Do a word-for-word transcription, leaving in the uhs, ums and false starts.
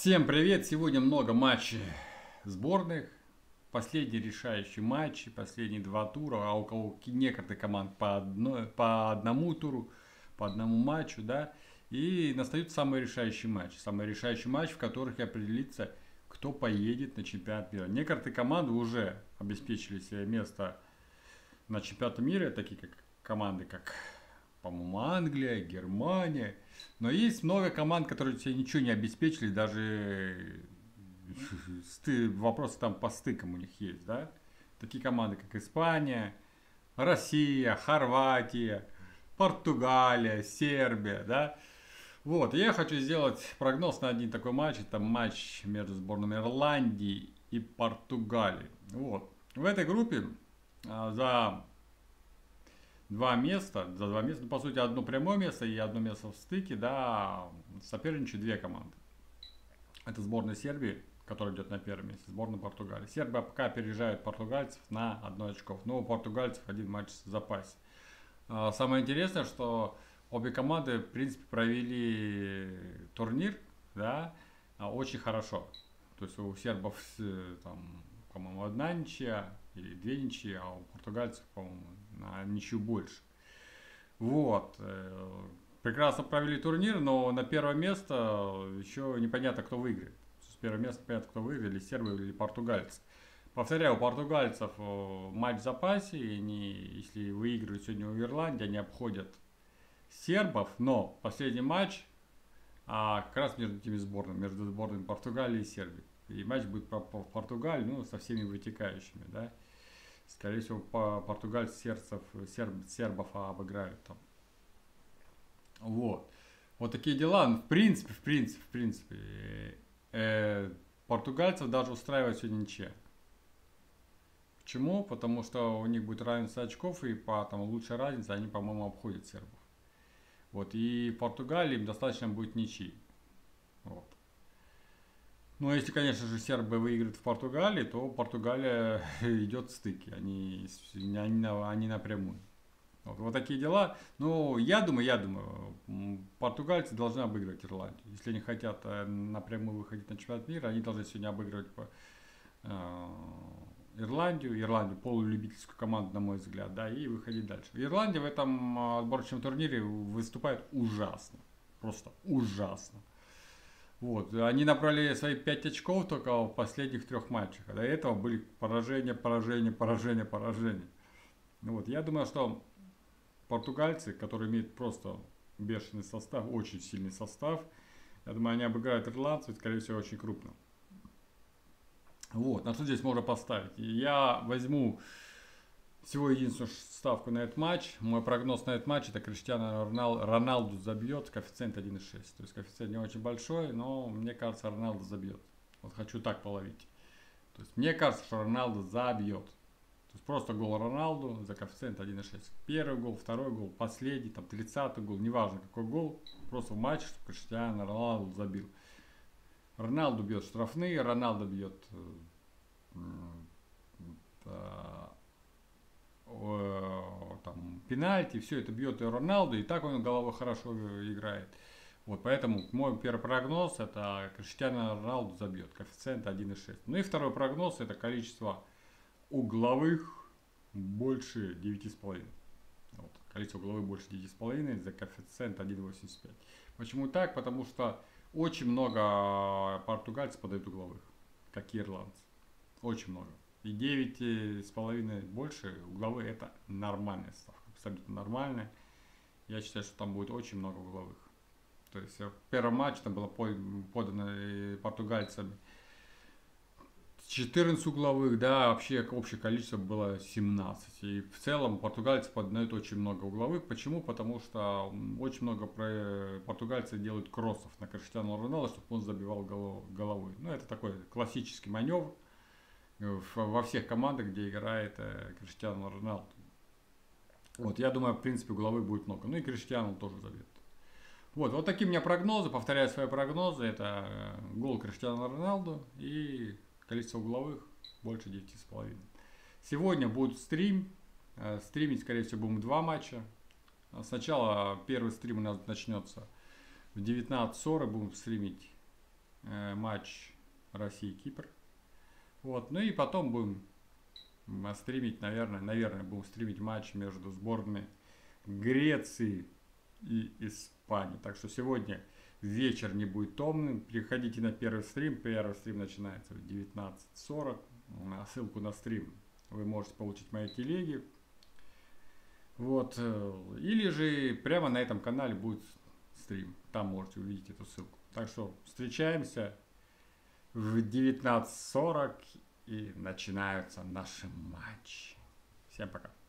Всем привет! Сегодня много матчей сборных. Последние решающие матчи, последние два тура, а у кого некоторых команд по, одной, по одному туру, по одному матчу, да. И настают самые решающие матчи. Самые решающие матчи, в которых и определится, кто поедет на чемпионат мира. Некоторые команды уже обеспечили себе место на чемпионате мира, такие как команды, как, по-моему, Англия, Германия. Но есть много команд, которые себе ничего не обеспечили, даже вопросы там по стыкам у них есть, да? Такие команды, как Испания, Россия, Хорватия, Португалия, Сербия, да? Вот, я хочу сделать прогноз на один такой матч. Это матч между сборными Ирландии и Португалии. Вот. В этой группе а, за два места, за два места, ну, по сути, одно прямое место и одно место в стыке, да, соперничают две команды. Это сборная Сербии, которая идет на первом месте, сборная Португалии. Сербия пока опережает португальцев на одно очко, но у португальцев один матч в запасе. Самое интересное, что обе команды, в принципе, провели турнир, да, очень хорошо. То есть у сербов, там, по-моему, одна ничья или две ничьи, а у португальцев, по-моему, на ничью больше. Вот. Прекрасно провели турнир, но на первое место еще непонятно, кто выиграет. С первого места непонятно, кто выиграет, или сербы, или португальцы. Повторяю, у португальцев матч в запасе, и они, если выигрывают сегодня у Ирландии, они обходят сербов, но последний матч а, как раз между этими сборными, между сборными Португалии и Сербии. И матч будет в Португалии, ну, со всеми вытекающими, да. Скорее всего, португальцы сербцев, серб, сербов обыграют там. Вот. Вот такие дела. Ну, в принципе, в принципе, в принципе, э, португальцев даже устраивает сегодня ничья. Почему? Потому что у них будет равенство очков, и по там, лучшей разнице они, по-моему, обходят сербов. Вот. И Португалии им достаточно будет ничьи. Вот. Ну, если, конечно же, сербы выиграют в Португалии, то Португалия идет в стыке, они, они, они напрямую. Вот, вот такие дела. Ну, я думаю, я думаю, португальцы должны обыгрывать Ирландию. Если они хотят напрямую выходить на чемпионат мира, они должны сегодня обыгрывать по, э, Ирландию, Ирландию, полулюбительскую команду, на мой взгляд, да, и выходить дальше. Ирландия в этом отборочном турнире выступает ужасно, просто ужасно. Вот. Они набрали свои пять очков только в последних трех матчах. А до этого были поражения, поражения, поражения, поражения. Вот. Я думаю, что португальцы, которые имеют просто бешеный состав, очень сильный состав, я думаю, они обыграют ирландцев, скорее всего, очень крупно. Вот. На что здесь можно поставить? Я возьму всего единственную ставку на этот матч. Мой прогноз на этот матч — это Криштиану Роналду забьет, коэффициент один и шесть. То есть коэффициент не очень большой, но мне кажется, Роналду забьет. Вот хочу так половить. То есть мне кажется, что Роналду забьет. То есть просто гол Роналду за коэффициент один и шесть. Первый гол, второй гол, последний, там тридцатый гол, неважно какой гол. Просто в матче, что Криштиану Роналду забил. Роналду бьет штрафные, Роналду бьет там пенальти, все это бьет и Роналду, и так он головой хорошо играет. Вот, поэтому мой первый прогноз — это Криштиану Роналду забьет, коэффициент один и шесть. Ну и второй прогноз — это количество угловых больше девяти с половиной. Вот, количество угловых больше девяти с половиной за коэффициент один и восемьдесят пять. Почему так? Потому что очень много португальцев подают угловых, как и ирландцы. Очень много. И девять с половиной больше угловые — это нормальная ставка, абсолютно нормальная. Я считаю, что там будет очень много угловых. То есть в первом матче там было подано португальцами четырнадцать угловых, да, вообще общее количество было семнадцать. И в целом португальцы подают очень много угловых. Почему? Потому что очень много португальцев делают кроссов на Криштиану Роналду, чтобы он забивал головой. Ну, это такой классический маневр во всех командах, где играет э, Криштиану Роналду. Вот, я думаю, в принципе, угловых будет много. Ну и Криштиану тоже забьет. Вот, вот такие у меня прогнозы. Повторяю свои прогнозы. Это гол Криштиану Роналду и количество угловых больше девяти с половиной. Сегодня будет стрим. Стримить, скорее всего, будем два матча. Сначала первый стрим у нас начнется в девятнадцать сорок. Будем стримить э, матч России-Кипр. Вот, ну и потом будем стримить, наверное, наверное, будем стримить матч между сборными Греции и Испании. Так что сегодня вечер не будет томным. Приходите на первый стрим. Первый стрим начинается в девятнадцать сорок. Ссылку на стрим вы можете получить в моей телеге. Вот. Или же прямо на этом канале будет стрим. Там можете увидеть эту ссылку. Так что встречаемся в девятнадцать сорок и начинаются наши матчи. Всем пока.